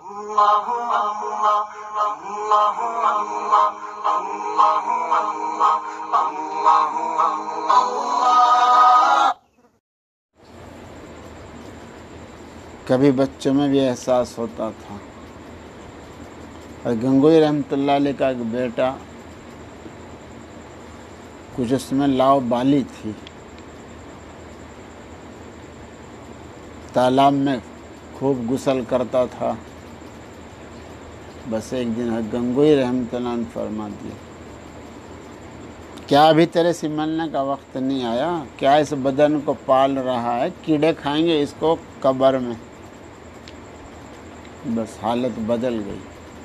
کبھی بچوں میں بھی احساس ہوتا تھا. اور گنگوئی رحمۃ اللہ علیہ کا ایک بیٹا کچھ اس میں لاؤ بالی تھی، تالاب میں خوب غسل کرتا تھا. بس ایک دن گنگوئی رحمۃ اللہ نے فرما دیا، کیا ابھی تیرے سنبھلنے کا وقت نہیں آیا؟ کیا اس بدن کو پال رہا ہے؟ کیڑے کھائیں گے اس کو قبر میں. بس حالت بدل گئی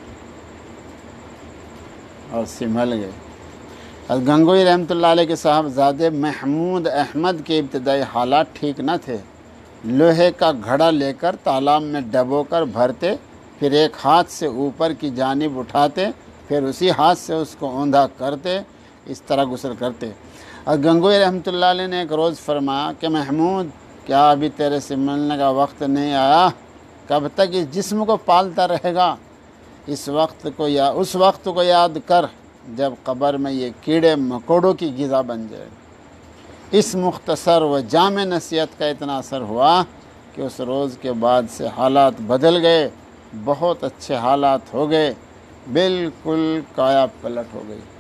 اور سنبھل گئے. اور گنگوئی رحمۃ اللہ علیہ کے صاحبزادے محمود احمد کے ابتدائی حالات ٹھیک نہ تھے. لوہے کا گھڑا لے کر تالاب میں ڈبو کر بھرتے، پھر ایک ہاتھ سے اوپر کی جانب اٹھاتے، پھر اسی ہاتھ سے اس کو اوندھا کرتے، اس طرح غسل کرتے. اور گنگوئی رحمۃ اللہ علیہ نے ایک روز فرمایا کہ محمود، کیا ابھی تیرے سے ملنے کا وقت نہیں آیا؟ کب تک اس جسم کو پالتا رہے گا؟ اس وقت کو یاد کر جب قبر میں یہ کیڑے مکوڑوں کی غذا بن جائے. اس مختصر و جامع نصیحت کا اتنا اثر ہوا کہ اس روز کے بعد سے حالات بدل گئے، بہت اچھے حالات ہو گئے، بالکل کایا پلٹ ہو گئی.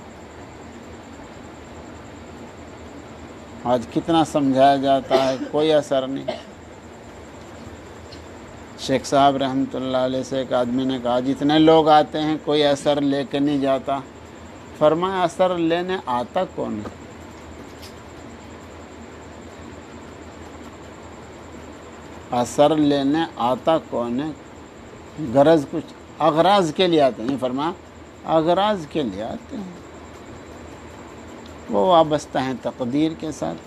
آج کتنا سمجھایا جاتا ہے، کوئی اثر نہیں. شیخ صاحب رحمۃ اللہ علیہ سے ایک آدمی نے کہا، جتنے لوگ آتے ہیں کوئی اثر لے کے نہیں جاتا. فرمایا اثر لینے آتا کون ہے؟ اثر لینے آتا کون ہے؟ غرض کچھ اغراض کے لیے آتے ہیں. فرمایا اغراض کے لیے آتے ہیں، وہ وابستہ ہیں تقدیر کے ساتھ.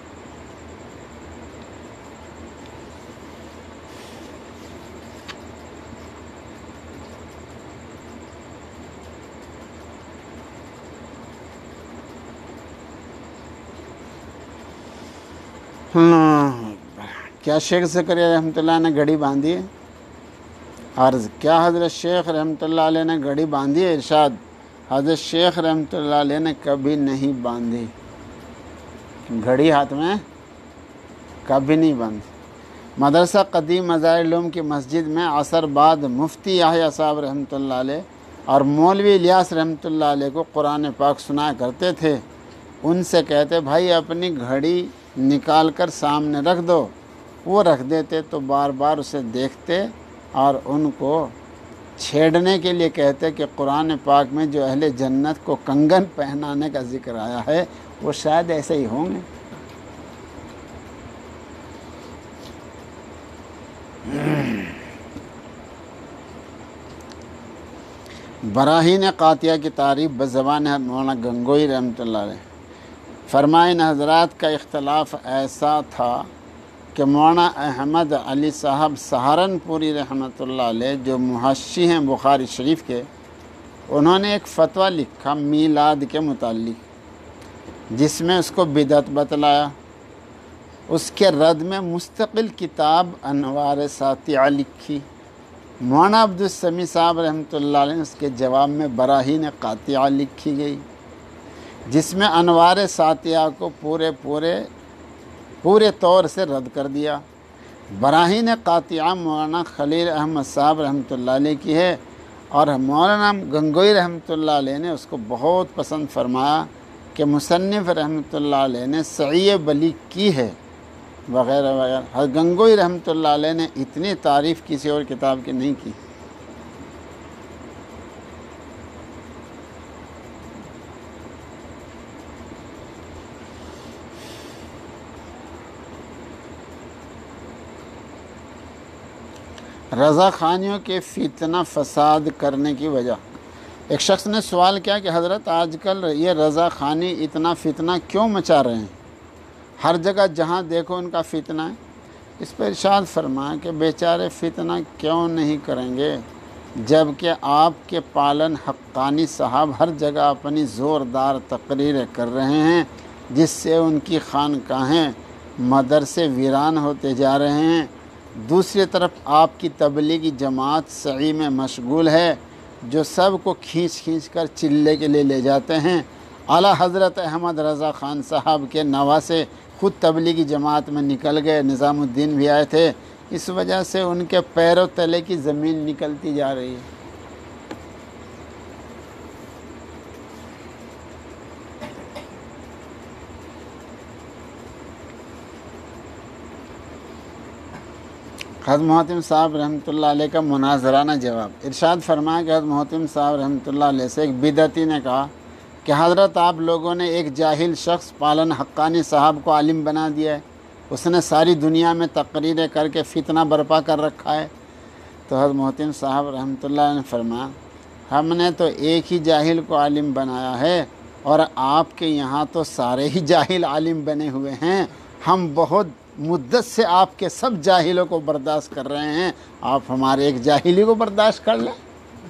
کیا شیخ زکریا رحمۃ اللہ نے گھڑی باندھی ہے؟ عرض، کیا حضرت شیخ رحمۃ اللہ علیہ نے گھڑی باندھی ہے؟ ارشاد، حضرت شیخ رحمۃ اللہ علیہ نے کبھی نہیں باندھی. گھڑی ہاتھ میں کبھی نہیں باندھی. مدرسہ قدیم مظاہر العلوم کی مسجد میں عصر بعد مفتی یحییٰ صاحب رحمۃ اللہ علیہ اور مولوی الیاس رحمۃ اللہ علیہ کو قرآن پاک سنایا کرتے تھے. ان سے کہتے، بھائی اپنی گھڑی نکال کر سامنے رکھ دو. وہ رکھ دیتے تو بار بار اسے دیکھتے اور ان کو چھیڑنے کے لیے کہتے کہ قرآن پاک میں جو اہل جنت کو کنگن پہنانے کا ذکر آیا ہے وہ شاید ایسے ہی ہوں گے. براہین قاطعہ کی تعریف بزبان مولانا گنگوئی رحمۃ اللہ علیہ. فرمائے، ان حضرات کا اختلاف ایسا تھا کہ مولانا احمد علی صاحب سہارنپوری رحمۃ اللہ علیہ جو محشی ہیں بخاری شریف کے، انہوں نے ایک فتویٰ لکھا میلاد کے متعلق، جس میں اس کو بدعت بتلایا. اس کے رد میں مستقل کتاب انوار ساطعہ لکھی. مولانا عبدالسمیع صاحب رحمۃ اللہ علیہ اس کے جواب میں براہین قاطعہ لکھی گئی، جس میں انوار ساطعہ کو پورے طور سے رد کر دیا. براہین قاطعہ مولانا خلیل احمد صاحب رحمۃ اللہ علیہ کی ہے، اور مولانا گنگوئی رحمۃ اللہ علیہ نے اس کو بہت پسند فرمایا کہ مصنف رحمۃ اللہ علیہ نے صحیح بلی کی ہے وغیرہ وغیرہ. گنگوئی رحمۃ اللہ علیہ نے اتنی تعریف کسی اور کتاب کی نہیں کی. رضا خانیوں کے فتنہ فساد کرنے کی وجہ. ایک شخص نے سوال کیا کہ حضرت آج کل یہ رضا خانی اتنا فتنہ کیوں مچا رہے ہیں؟ ہر جگہ جہاں دیکھو ان کا فتنہ ہے. اس پر ارشاد فرمایا کہ بیچارے فتنہ کیوں نہیں کریں گے، جب کہ آپ کے پالن حقانی صاحب ہر جگہ اپنی زوردار تقریریں کر رہے ہیں، جس سے ان کی خانقاہیں مدرسے ویران ہوتے جا رہے ہیں. دوسری طرف آپ کی تبلیغی جماعت سعی میں مشغول ہے جو سب کو کھینچ کھینچ کر چلے کے لیے لے جاتے ہیں۔ اعلیٰ حضرت احمد رضا خان صاحب کے نواسے خود تبلیغی جماعت میں نکل گئے، نظام الدین بھی آئے تھے، اس وجہ سے ان کے پیروں تلے کی زمین نکلتی جا رہی ہے۔ حضرت محتم صاحب رحمۃ اللہ علیہ کا مناظرانہ جواب۔ ارشاد فرمایا کہ حضرت محتم صاحب رحمۃ اللہ علیہ سے ایک بدعتی نے کہا کہ حضرت آپ لوگوں نے ایک جاہل شخص پالن حقانی صاحب کو عالم بنا دیا ہے، اس نے ساری دنیا میں تقریریں کر کے فتنہ برپا کر رکھا ہے۔ تو حضرت محتم صاحب رحمۃ اللہ علیہ نے فرمایا ہم نے تو ایک ہی جاہل کو عالم بنایا ہے اور آپ کے یہاں تو سارے ہی جاہل عالم بنے ہوئے ہیں، ہم بہت مدت سے آپ کے سب جاہلوں کو برداشت کر رہے ہیں، آپ ہمارے ایک جاہلی کو برداشت کر لیں۔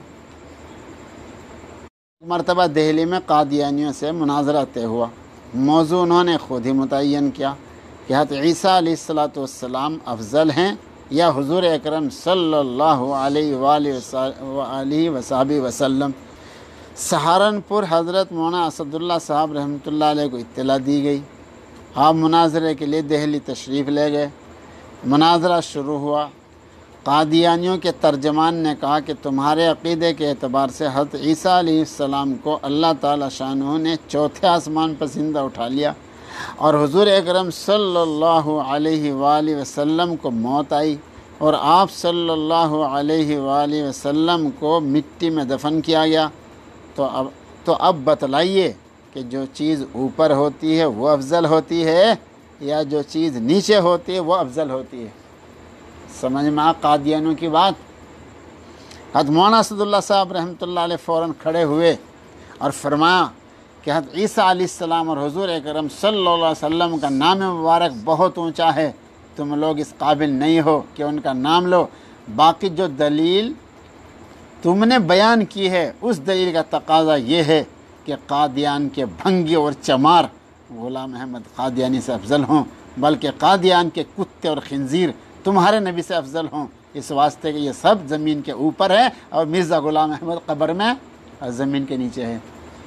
مرتبہ دہلی میں قادیانیوں سے مناظرہ طے ہوا، موضوع انہوں نے خود ہی متعین کیا کہ حضرت عیسیٰ علیہ السلام افضل ہیں یا حضور اکرم صلی اللہ علیہ وآلہ وصحبہ وسلم۔ سہارنپور حضرت مولانا اسد اللہ صاحب رحمۃ اللہ علیہ کو اطلاع دی گئی، آپ مناظرے کے لیے دہلی تشریف لے گئے۔ مناظرہ شروع ہوا، قادیانیوں کے ترجمان نے کہا کہ تمہارے عقیدے کے اعتبار سے حضرت عیسیٰ علیہ السلام کو اللہ تعالی شانہ نے چوتھے آسمان پر زندہ اٹھا لیا اور حضور اکرم صلی اللہ علیہ وآلہ وسلم کو موت آئی اور آپ صلی اللہ علیہ وآلہ وسلم کو مٹی میں دفن کیا گیا، تو اب بتلائیے کہ جو چیز اوپر ہوتی ہے وہ افضل ہوتی ہے یا جو چیز نیچے ہوتی ہے وہ افضل ہوتی ہے؟ سمجھ میں آ قادیانیوں کی بات۔ حضرت مولانا اسد اللہ صاحب رحمۃ اللہ علیہ فوراً کھڑے ہوئے اور فرمایا کہ حضرت عیسیٰ علیہ السلام اور حضور اکرم صلی اللہ علیہ وسلم کا نام مبارک بہت اونچا ہے، تم لوگ اس قابل نہیں ہو کہ ان کا نام لو، باقی جو دلیل تم نے بیان کی ہے اس دلیل کا تقاضا یہ ہے کہ قادیان کے بھنگی اور چمار غلام احمد قادیانی سے افضل ہوں، بلکہ قادیان کے کتے اور خنزیر تمہارے نبی سے افضل ہوں، اس واسطے کہ یہ سب زمین کے اوپر ہے اور مرزا غلام احمد قبر میں اور زمین کے نیچے ہے۔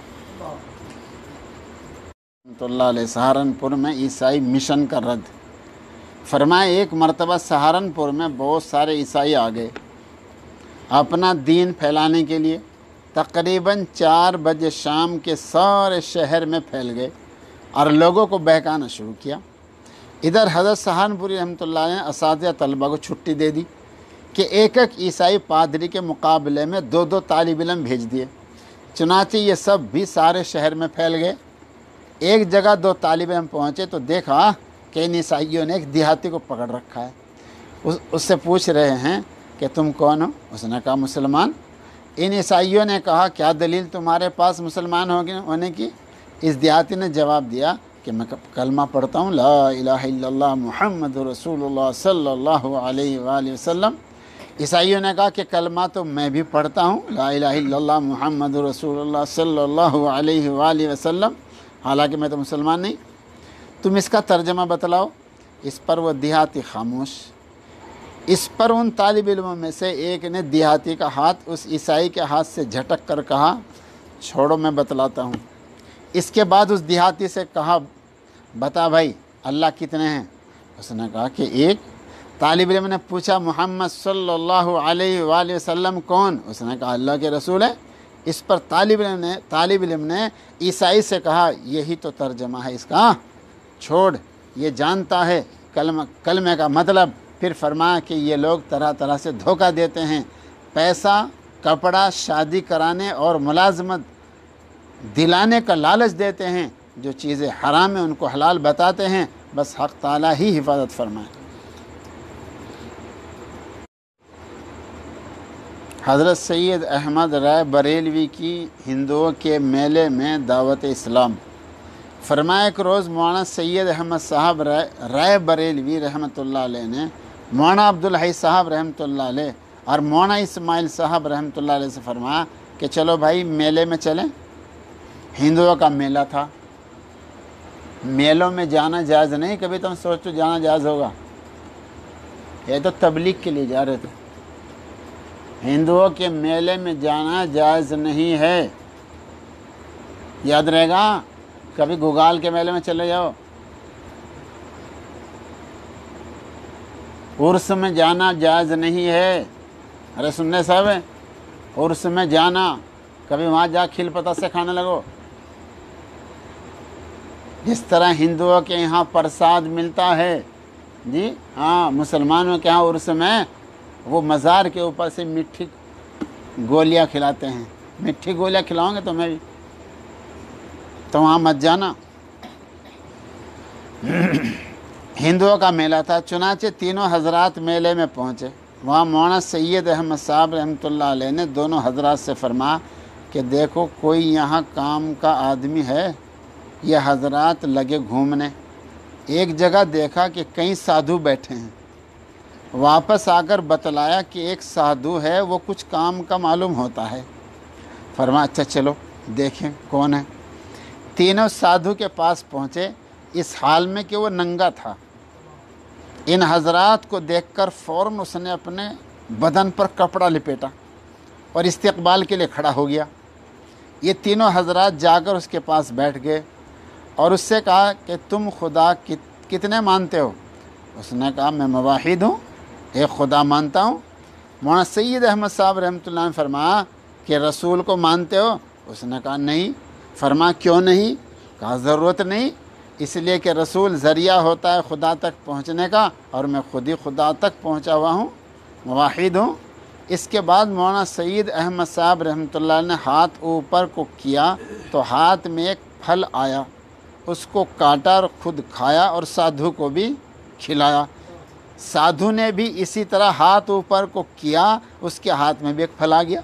رحمۃ اللہ علیہ سہارنپور میں عیسائی مشن کا رد۔ فرمایا ایک مرتبہ سہارنپور میں بہت سارے عیسائی آ گئے اپنا دین پھیلانے کے لیے، تقریباً 4 بجے شام کے سارے شہر میں پھیل گئے اور لوگوں کو بہکانا شروع کیا۔ ادھر حضرت سہارنپوری رحمۃ اللہ علیہ نے اساتذہ طلبہ کو چھٹی دے دی کہ ایک ایک عیسائی پادری کے مقابلے میں 2 طالب علم بھیج دیے، چنانچہ یہ سب بھی سارے شہر میں پھیل گئے۔ ایک جگہ 2 طالب علم پہنچے تو دیکھا کہ ان عیسائیوں نے ایک دیہاتی کو پکڑ رکھا ہے، اس سے پوچھ رہے ہیں کہ تم کون ہو؟ اس نے کہا مسلمان۔ ان عیسائیوں نے کہا کیا دلیل تمہارے پاس مسلمان ہونے کی؟ اس دیہاتی نے جواب دیا کہ میں کلمہ پڑھتا ہوں، لا الہ الا اللہ محمد رسول اللہ صلی اللہ علیہ وآلہ وسلم۔ عیسائیوں نے کہا کہ کلمہ تو میں بھی پڑھتا ہوں، لا الہ الا اللہ محمد رسول اللہ صلی اللہ علیہ وآلہ وسلم، حالانکہ میں تو مسلمان نہیں، تم اس کا ترجمہ بتلاؤ۔ اس پر وہ دیہاتی خاموش۔ اس پر ان طالب علموں میں سے ایک نے دیہاتی کا ہاتھ اس عیسائی کے ہاتھ سے جھٹک کر کہا چھوڑو میں بتلاتا ہوں۔ اس کے بعد اس دیہاتی سے کہا بتا بھائی اللہ کتنے ہیں؟ اس نے کہا کہ ایک۔ طالب علم نے پوچھا محمد صلی اللہ علیہ وآلہ وسلم کون؟ اس نے کہا اللہ کے رسول ہے۔ اس پر طالب علم نے عیسائی سے کہا یہی تو ترجمہ ہے اس کا، چھوڑ، یہ جانتا ہے کلمے کا مطلب۔ پھر فرمایا کہ یہ لوگ طرح طرح سے دھوکہ دیتے ہیں، پیسہ، کپڑا، شادی کرانے اور ملازمت دلانے کا لالچ دیتے ہیں، جو چیزیں حرام ہیں ان کو حلال بتاتے ہیں، بس حق تعالیٰ ہی حفاظت فرمائے۔ حضرت سید احمد رائے بریلوی کی ہندوؤں کے میلے میں دعوت اسلام۔ فرمایا ایک روز مولانا سید احمد صاحب رائے بریلوی رحمۃ اللہ علیہ نے مولانا عبدالحی صاحب رحمۃ اللہ علیہ اور مولانا اسماعیل صاحب رحمۃ اللہ علیہ سے فرمایا کہ چلو بھائی میلے میں چلیں۔ ہندوؤں کا میلہ تھا، میلوں میں جانا جائز نہیں، کبھی تم سوچو جانا جائز ہوگا؟ یہ تو تبلیغ کے لیے جا رہے تھے۔ ہندوؤں کے میلے میں جانا جائز نہیں ہے، یاد رہے گا۔ کبھی گوگال کے میلے میں چلے جاؤ، عرس میں جانا جائز نہیں ہے۔ ارے سننے صاحب، عرس میں جانا، کبھی وہاں جا کھل پتا سے کھانے لگو۔ جس طرح ہندوؤں کے یہاں پرساد ملتا ہے، جی ہاں، مسلمانوں کے یہاں عرس میں وہ مزار کے اوپر سے میٹھی گولیاں کھلاتے ہیں۔ میٹھی گولیاں کھلاؤں گے تو میں بھی، تو وہاں مت جانا۔ ہندوؤں کا میلہ تھا، چنانچہ تینوں حضرات میلے میں پہنچے۔ وہاں مولانا سید احمد صاحب رحمۃ اللہ علیہ نے دونوں حضرات سے فرمایا کہ دیکھو کوئی یہاں کام کا آدمی ہے؟ یہ حضرات لگے گھومنے، ایک جگہ دیکھا کہ کئی سادھو بیٹھے ہیں، واپس آ کر بتلایا کہ ایک سادھو ہے، وہ کچھ کام کا معلوم ہوتا ہے۔ فرمایا اچھا چلو دیکھیں کون ہے۔ تینوں سادھو کے پاس پہنچے، اس حال میں کہ وہ ننگا تھا۔ ان حضرات کو دیکھ کر فوراً اس نے اپنے بدن پر کپڑا لپیٹا اور استقبال کے لیے کھڑا ہو گیا۔ یہ تینوں حضرات جا کر اس کے پاس بیٹھ گئے اور اس سے کہا کہ تم خدا کتنے مانتے ہو؟ اس نے کہا میں موحد ہوں، ایک خدا مانتا ہوں۔ مولانا سید احمد صاحب رحمۃ اللہ نے فرمایا کہ رسول کو مانتے ہو؟ اس نے کہا نہیں۔ فرمایا کیوں نہیں؟ کہا ضرورت نہیں، اس لیے کہ رسول ذریعہ ہوتا ہے خدا تک پہنچنے کا، اور میں خود ہی خدا تک پہنچا ہوا ہوں، موحد ہوں۔ اس کے بعد مولانا سید احمد صاحب رحمۃ اللہ نے ہاتھ اوپر کو کیا تو ہاتھ میں ایک پھل آیا، اس کو کاٹا اور خود کھایا اور سادھو کو بھی کھلایا۔ سادھو نے بھی اسی طرح ہاتھ اوپر کو کیا، اس کے ہاتھ میں بھی ایک پھل آ گیا۔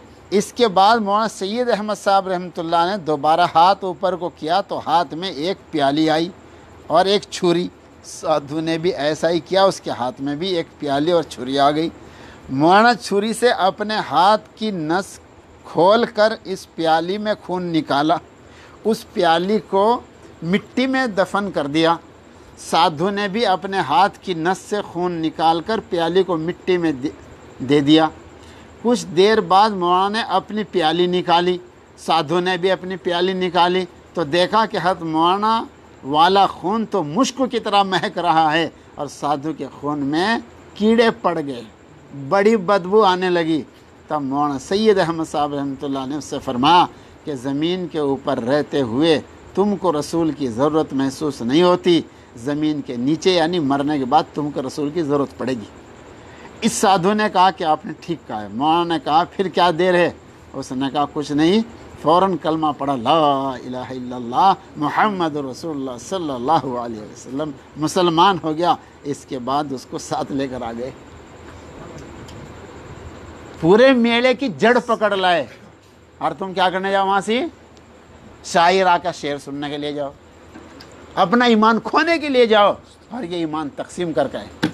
اس کے بعد مولانا سید احمد صاحب رحمۃ اللہ نے دوبارہ ہاتھ اوپر کو کیا تو ہاتھ میں ایک پیالی آئی اور ایک چھری۔ سادھو نے بھی ایسا ہی کیا، اس کے ہاتھ میں بھی ایک پیالی اور چھری آ گئی۔ مولانا چھری سے اپنے ہاتھ کی نس کھول کر اس پیالی میں خون نکالا، اس پیالی کو مٹی میں دفن کر دیا۔ سادھو نے بھی اپنے ہاتھ کی نس سے خون نکال کر پیالی کو مٹی میں دے دیا۔ کچھ دیر بعد مولانا نے اپنی پیالی نکالی، سادھو نے بھی اپنی پیالی نکالی تو دیکھا کہ حضرت مولانا والا خون تو مشک کی طرح مہک رہا ہے اور سادھو کے خون میں کیڑے پڑ گئے، بڑی بدبو آنے لگی۔ تب مولانا سید احمد صاحب رحمۃ اللہ نے اس سے فرمایا کہ زمین کے اوپر رہتے ہوئے تم کو رسول کی ضرورت محسوس نہیں ہوتی، زمین کے نیچے یعنی مرنے کے بعد تم کو رسول کی ضرورت پڑے گی۔ اس سادھو نے کہا کہ آپ نے ٹھیک کہا ہے۔ مولانا نے کہا پھر کیا دیر ہے؟ اس نے کہا کچھ نہیں، فوراً کلمہ پڑھا لا الہ الا اللہ محمد رسول اللہ صلی اللہ علیہ وسلم، مسلمان ہو گیا۔ اس کے بعد اس کو ساتھ لے کر آ گئے، پورے میلے کی جڑ پکڑ لائے۔ اور تم کیا کرنے جاؤ وہاں سے؟ شاعرہ کا شعر سننے کے لیے جاؤ، اپنا ایمان کھونے کے لیے جاؤ، اور یہ ایمان تقسیم کر کے